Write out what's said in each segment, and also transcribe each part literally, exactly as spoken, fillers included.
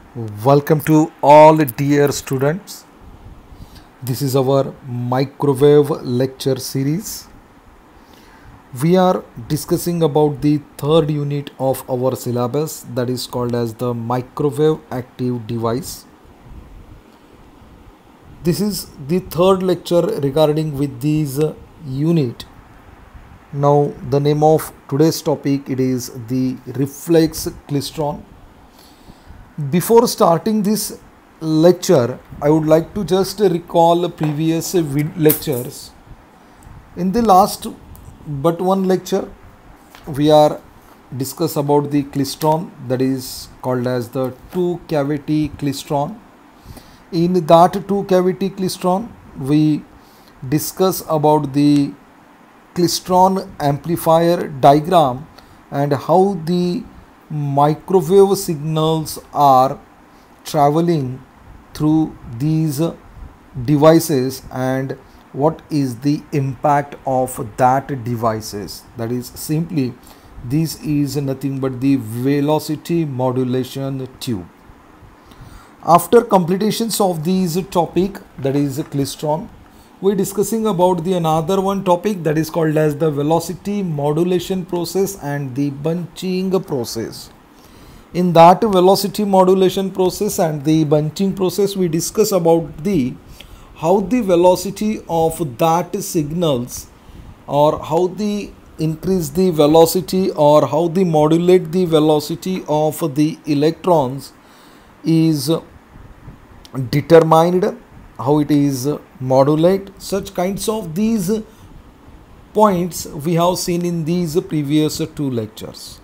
Welcome to all dear students. This is our microwave lecture series. We are discussing about the third unit of our syllabus, that is called as the microwave active device. This is the third lecture regarding with this unit. Now the name of today's topic, it is the reflex klystron. Before starting this lecture, I would like to just recall previous lectures. In the last but one lecture, we are discuss about the klystron, that is called as the two cavity klystron. In that two cavity klystron, we discuss about the klystron amplifier diagram and how the microwave signals are traveling through these devices and what is the impact of that devices. That is simply, this is nothing but the velocity modulation tube. After completions of these topic, that is klystron, we are discussing about the another one topic, that is called as the velocity modulation process and the bunching process. In that velocity modulation process and the bunching process, we discuss about the how the velocity of that signals, or how the increase the velocity, or how the modulate the velocity of the electrons is determined, how it is modulate. Such kinds of these points we have seen in these previous two lectures.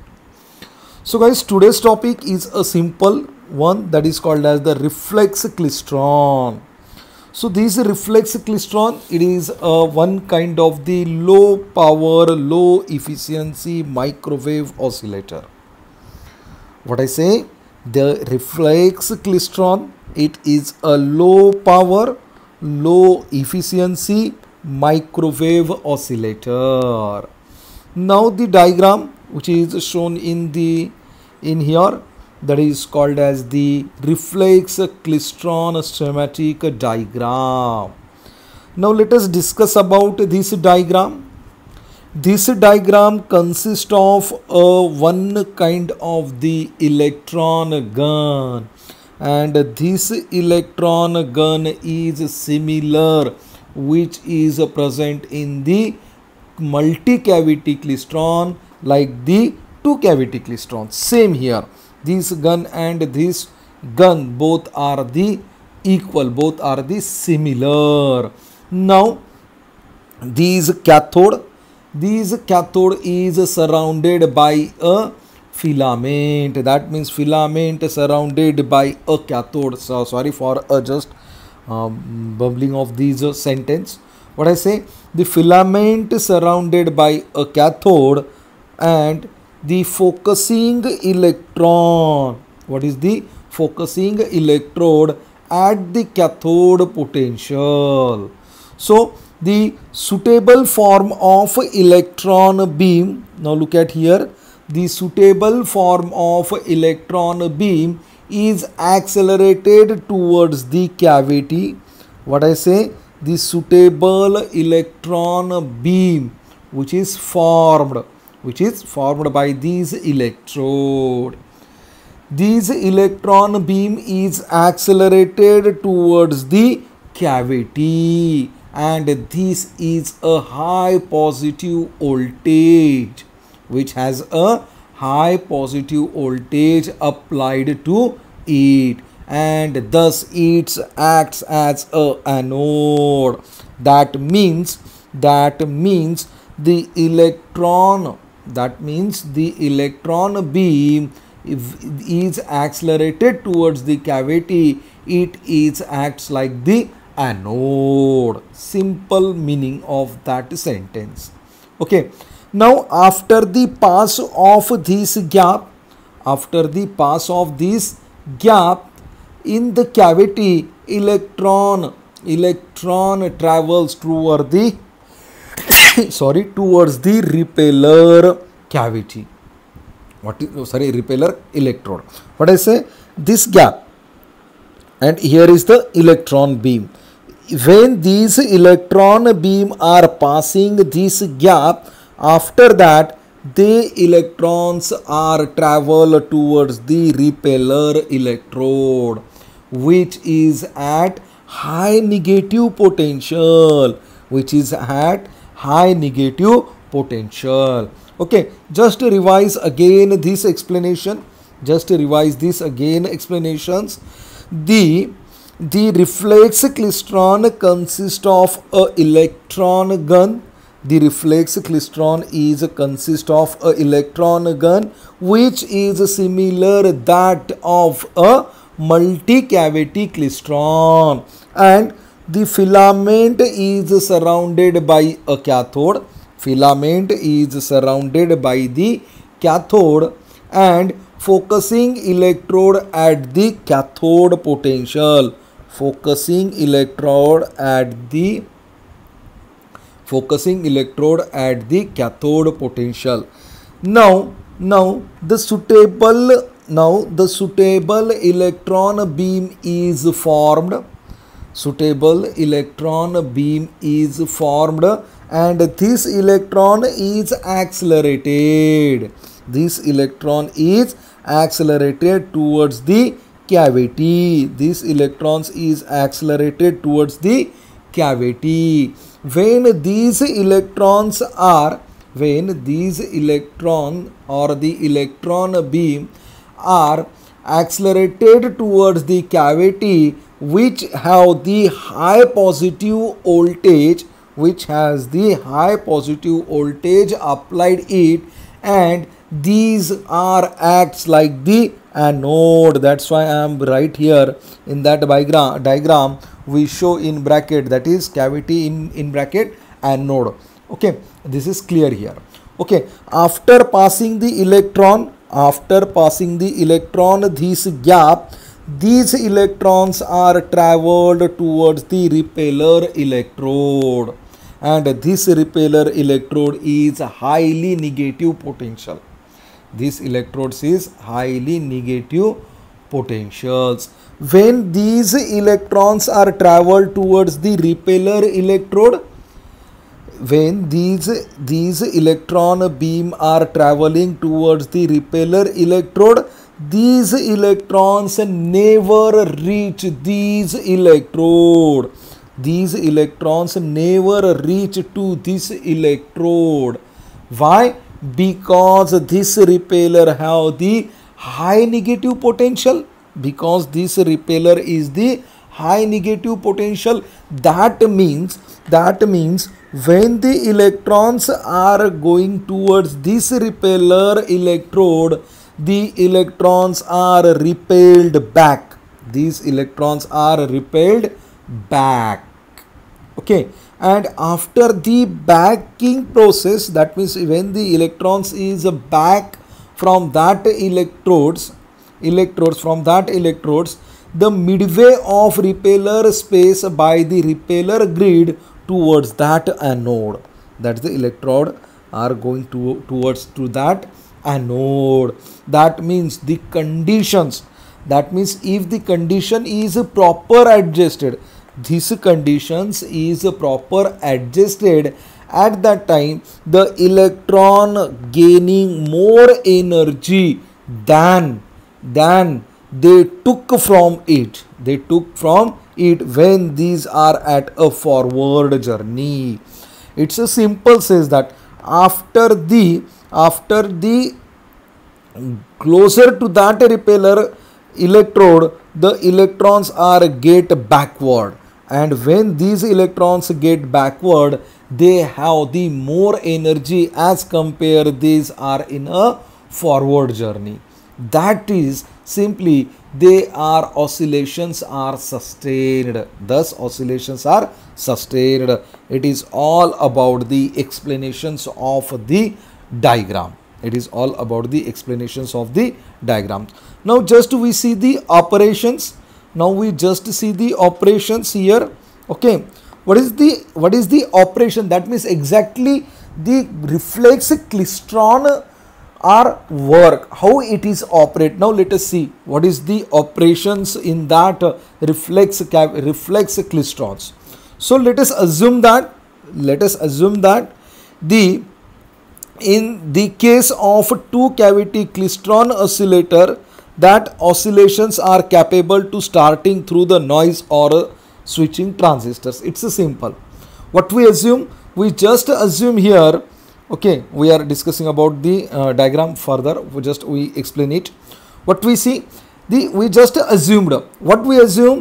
So guys, today's topic is a simple one, that is called as the reflex klystron. So this reflex klystron, it is uh, one kind of the low power, low efficiency microwave oscillator. What I say, the reflex klystron, it is a low power, low efficiency microwave oscillator. Now the diagram which is shown in the in here, that is called as the reflex klystron schematic diagram. Now let us discuss about this diagram. This diagram consists of a one kind of the electron gun, and this electron gun is similar which is present in the multi-cavity klystron like the two cavity klystron. Same here, this gun and this gun both are the equal, both are the similar. Now these cathode, this cathode is surrounded by a filament, that means filament surrounded by a cathode. So sorry for a just um, bubbling of these uh, sentence. What I say, the filament surrounded by a cathode and the focusing electron, what is the focusing electrode at the cathode potential. So the suitable form of electron beam, now look at here, the suitable form of electron beam is accelerated towards the cavity. What I say, the suitable electron beam which is formed, which is formed by these electrode. This electron beam is accelerated towards the cavity, and this is a high positive voltage, which has a high positive voltage applied to it, and thus it acts as a anode. That means that means the electron, that means the electron beam if is accelerated towards the cavity, it is acts like the anode. Simple meaning of that sentence. Okay, now after the pass of this gap, after the pass of this gap in the cavity, electron electron travels toward the sorry towards the repeller cavity. What is, oh, sorry repeller electrode. What I say, this gap and here is the electron beam. When these electron beam are passing this gap, after that the electrons are travel towards the repeller electrode, which is at high negative potential, which is at high negative potential. Okay, just to revise again this explanation, just to revise this again explanations. The the reflex klystron consists of a electron gun. The reflex klystron is consist of a electron gun which is similar that of a multi-cavity klystron, and the filament is surrounded by a cathode. Filament is surrounded by the cathode and focusing electrode at the cathode potential. Focusing electrode at the focusing electrode at the cathode potential. Now, now the suitable now the suitable electron beam is formed. Suitable electron beam is formed, and this electron is accelerated. This electron is accelerated towards the cavity. This electrons is accelerated towards the cavity. When these electrons are when these electron or the electron beam are accelerated towards the cavity, which have the high positive voltage, which has the high positive voltage applied it, and these are acts like the anode. That's why I am right here in that diagram diagram we show in bracket, that is cavity in in bracket anode. Okay, this is clear here. Okay, after passing the electron after passing the electron this gap, these electrons are traveled towards the repeller electrode, and this repeller electrode is highly negative potential. This electrodes is highly negative potentials. When these electrons are traveled towards the repeller electrode, when these these electron beam are traveling towards the repeller electrode, these electrons never reach these electrode. These electrons never reach to this electrode. Why? Because this repeller have the high negative potential. Because this repeller is the high negative potential. That means that means when the electrons are going towards this repeller electrode, the electrons are repelled back. These electrons are repelled back. Okay, and after the backing process, that means when the electrons is back from that electrodes electrodes from that electrodes the midway of repeller space by the repeller grid towards that anode, that the electrode are going to towards to that anode. That means the conditions, that means if the condition is proper adjusted, this conditions is proper adjusted, at that time the electron gaining more energy than than they took from it they took from it when these are at a forward journey. It's a simple says that after the after the closer to that repeller electrode, the electrons are get backward, and when these electrons get backward, they have the more energy as compared these are in a forward journey. That is simply they are oscillations are sustained. Thus oscillations are sustained. It is all about the explanations of the diagram. It is all about the explanations of the diagram. Now just we see the operations. Now we just see the operations here. Okay, what is the what is the operation? That means exactly the reflex klystron are work, how it is operate. Now let us see what is the operations in that uh, reflex reflex klystrons. So let us assume that let us assume that the in the case of two cavity klystron oscillator, that oscillations are capable to starting through the noise or uh, switching transistors. It's a simple. What we assume, we just assume here. Okay, we are discussing about the uh, diagram further. We just we explain it. What we see, the we just assumed. What we assume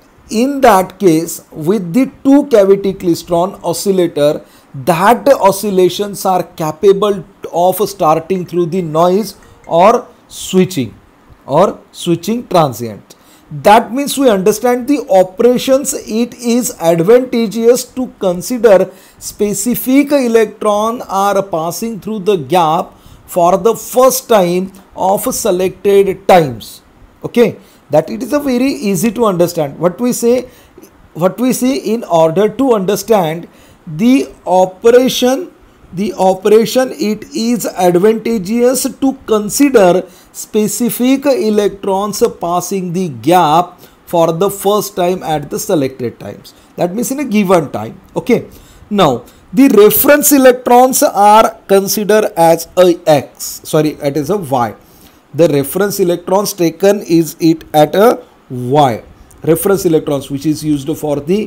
in that case with the two cavity klystron oscillator, that oscillations are capable of starting through the noise or switching or switching transient. That means we understand the operations. It is advantageous to consider specific electron are passing through the gap for the first time of selected times. Okay, that it is a very easy to understand. What we say, what we say in order to understand the operation, the operation it is advantageous to consider specific electrons passing the gap for the first time at the selected times. That means in a given time. Okay. Now the reference electrons are considered as a X. Sorry, it is a Y. The reference electrons taken is it at a Y. Reference electrons which is used for the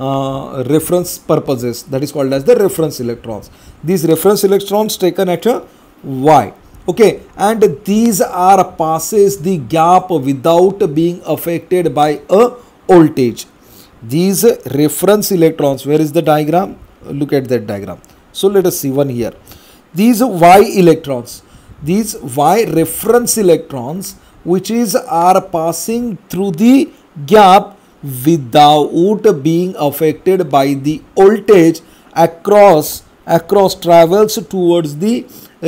uh, reference purposes, that is called as the reference electrons. These reference electrons taken at a Y. Okay, and these are passes the gap without being affected by a voltage. These reference electrons, where is the diagram? Look at that diagram. So let us see one here. These Y electrons, these Y reference electrons which is are passing through the gap without being affected by the voltage across across travels towards the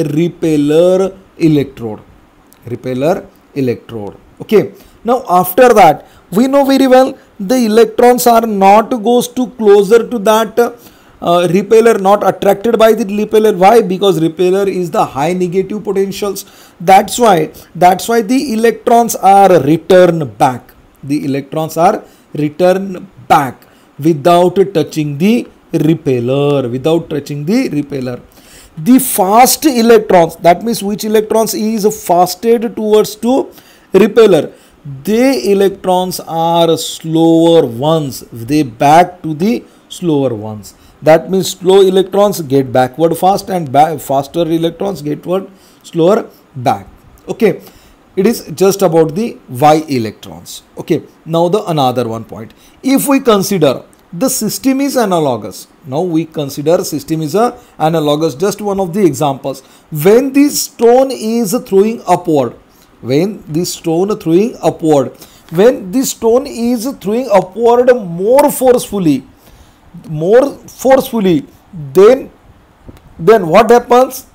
repeller electrode. Repeller electrode. Okay. Now after that, we know very well the electrons are not goes to closer to that uh, repeller, not attracted by the repeller. Why? Because repeller is the high negative potentials. That's why that's why the electrons are returned back. The electrons are returned back without touching the repeller, without touching the repeller. The fast electrons, that means which electrons is fasted towards to repeller, they electrons are slower ones, they back to the slower ones. That means slow electrons get backward fast and back, faster electrons get what? Slower back. Okay, it is just about the Y electrons. Okay, now the another one point. If we consider the system is analogous. Now we consider system is a analogous. Just one of the examples. When this stone is throwing upward, when this stone throwing upward, when this stone is throwing upward more forcefully, more forcefully, then then what happens?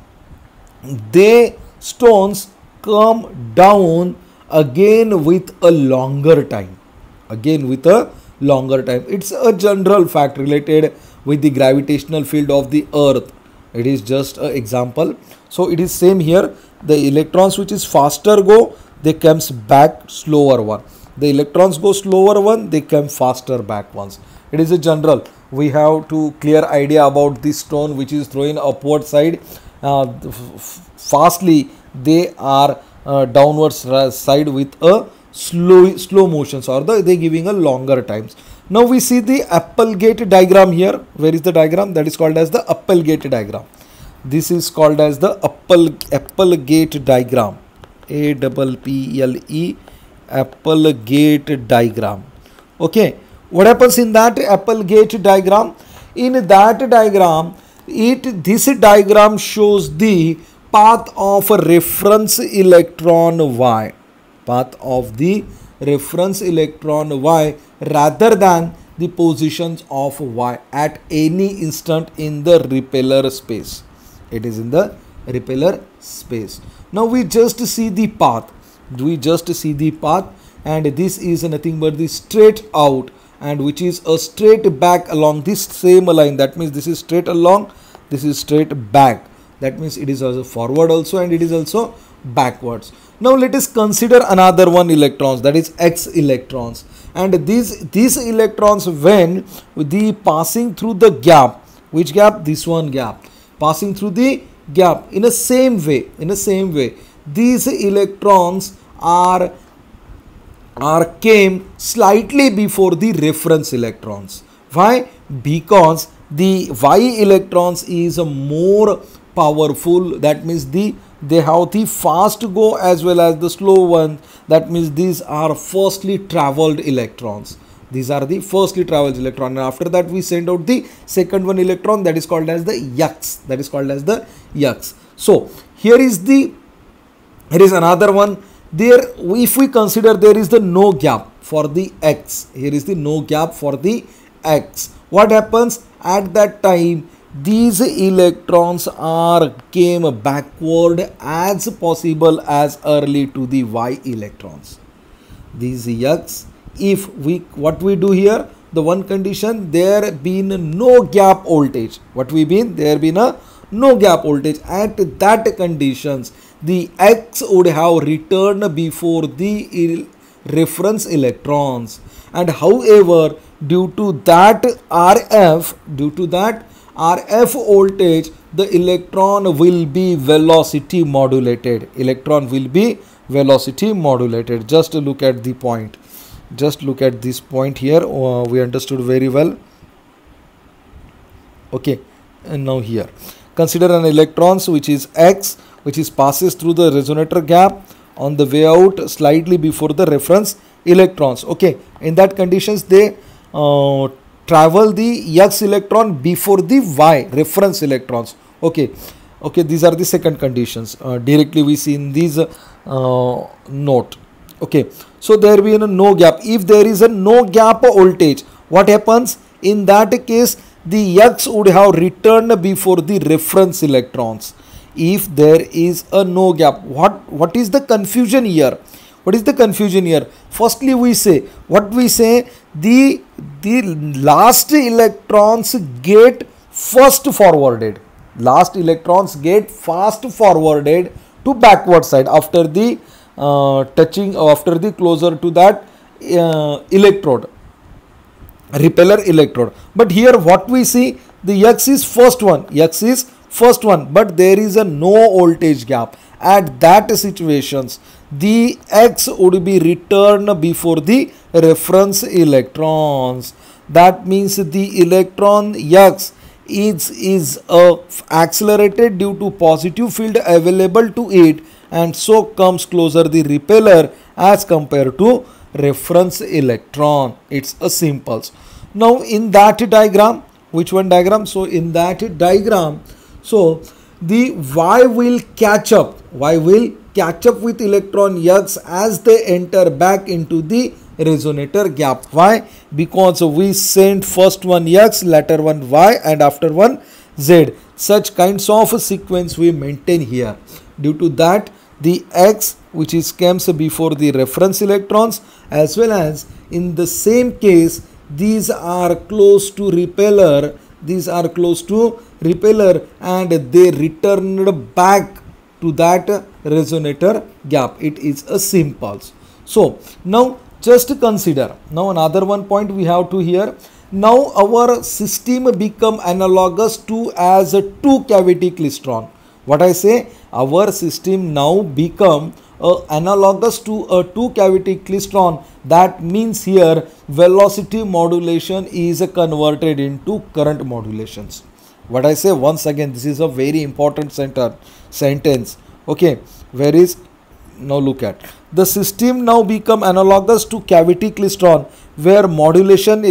The stones come down again with a longer time. Again with a longer time. It's a general fact related with the gravitational field of the earth. It is just an example. So it is same here. The electrons which is faster go, they comes back slower one. The electrons go slower one, they come faster back ones. It is a general. We have to clear idea about this stone which is throwing upward side. Uh, fastly they are uh, downward side with a slow slow motions, or the they giving a longer times. Now we see the Applegate diagram here. Where is the diagram? That is called as the Applegate diagram. This is called as the Apple Applegate diagram. A P P L E Applegate diagram. Okay, what happens in that Applegate diagram? In that diagram, it this diagram shows the path of a reference electron Y. Path of the reference electron Y rather than the positions of Y at any instant in the repeller space. It is in the repeller space. Now we just see the path. We just see the path, and this is nothing but the straight out, and which is a straight back along this same line. That means this is straight along, this is straight back. That means it is also forward also and it is also backwards. Now let us consider another one electrons, that is x electrons, and these these electrons, when the passing through the gap, which gap? This one gap, passing through the gap in a same way, in a same way these electrons are are came slightly before the reference electrons. Why? Because the y electrons is a more powerful, that means the they have the fast go as well as the slow one. That means these are firstly traveled electrons. These are the firstly traveled electron, and after that we send out the second one electron, that is called as the x, that is called as the x. So here is the here is another one. There, if we consider there is the no gap for the x, here is the no gap for the x, what happens at that time? These electrons are came backward as possible as early to the y electrons. These x, if we, what we do here, the one condition, there been no gap voltage. What we mean? There been a no gap voltage. At that conditions, the x would have returned before the reference electrons, and however, due to that R F, due to that R F voltage, the electron will be velocity modulated. Electron will be velocity modulated. Just look at the point. Just look at this point here. Uh, we understood very well. Okay, and now here, consider an electrons which is x, which is passes through the resonator gap on the way out slightly before the reference electrons. Okay, in that conditions they uh, travel the x electron before the y reference electrons. Okay, okay, these are the second conditions. Uh, directly we see in these uh, note. Okay, so there will be a no gap. If there is a no gap voltage, what happens? In that case, the x would have returned before the reference electrons. If there is a no gap, what what is the confusion here? What is the confusion here? Firstly, we say, what we say, the the last electrons get first forwarded. Last electrons get fast forwarded to backward side after the uh, touching, after the closer to that uh, electrode, repeller electrode. But here what we see, the x is first one, x is first one, but there is a no voltage gap. At that situations, the x would be returned before the reference electrons. That means the electron x is is uh, accelerated due to positive field available to it, and so comes closer the repeller as compared to reference electron. It's a simples. Now in that diagram, which one diagram? So in that diagram, so the y will catch up, y will catch up with electron x as they enter back into the resonator gap. Why? Because we sent first one x, later one y, and after one z. Such kinds of sequence we maintain here. Due to that, the x, which is comes before the reference electrons, as well as in the same case, these are close to repeller, these are close to repeller, and they returned back to that resonator gap. It is a simples. So now just consider, now another one point we have to here. Now our system become analogous to as a two cavity klystron. What I say, our system now become uh, analogous to a two cavity klystron. That means here velocity modulation is converted into current modulations. What I say once again, this is a very important center sentence. Okay, where is, now look at, the system now become analogous to cavity klystron, where modulation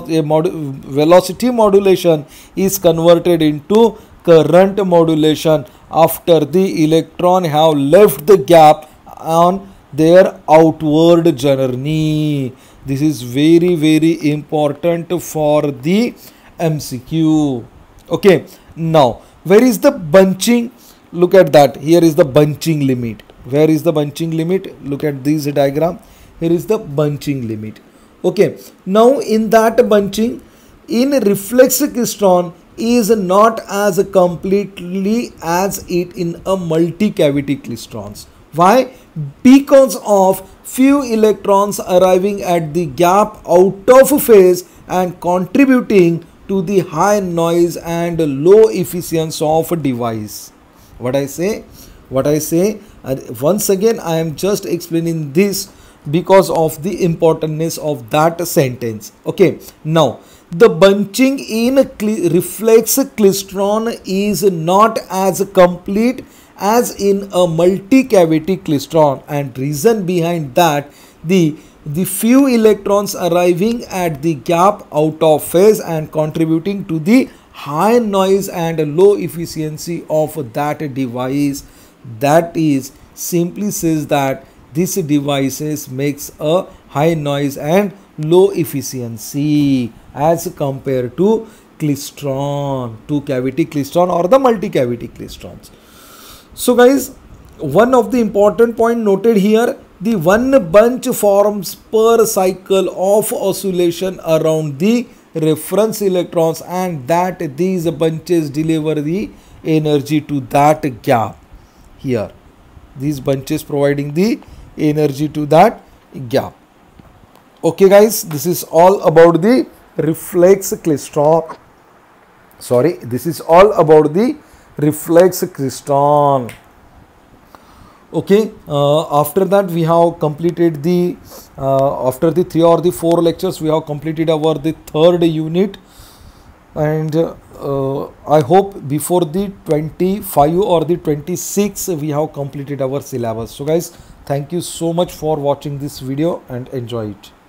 velocity modulation is converted into current modulation after the electron have left the gap on their outward journey. This is very very important for the M C Q. Okay, now where is the bunching? Look at that. Here is the bunching limit. Where is the bunching limit? Look at this diagram. Here is the bunching limit. Okay, now in that bunching, in reflex klystron, is not as completely as it in a multi-cavity klystron. Why? Because of few electrons arriving at the gap out of phase and contributing to the high noise and low efficiency of a device. What I say? What I say? Uh, once again, I am just explaining this because of the importance of that sentence. Okay. Now, the bunching in reflex klystron is not as complete as in a multi-cavity klystron, and reason behind that, the the few electrons arriving at the gap out of phase and contributing to the high noise and low efficiency of that device. That is, simply says that this devices makes a high noise and low efficiency as compared to klystron, two cavity klystron or the multi cavity klystrons. So guys, one of the important point noted here, the one bunch forms per cycle of oscillation around the reference electrons, and that these bunches deliver the energy to that gap. Here, these bunches providing the energy to that gap. Okay guys, this is all about the reflex klystron. Sorry, this is all about the reflex klystron. Okay, uh, after that we have completed the uh, after the three or the four lectures we have completed our the third unit, and uh, I hope before the twenty-five or the twenty-six we have completed our syllabus. So guys, thank you so much for watching this video and enjoy it.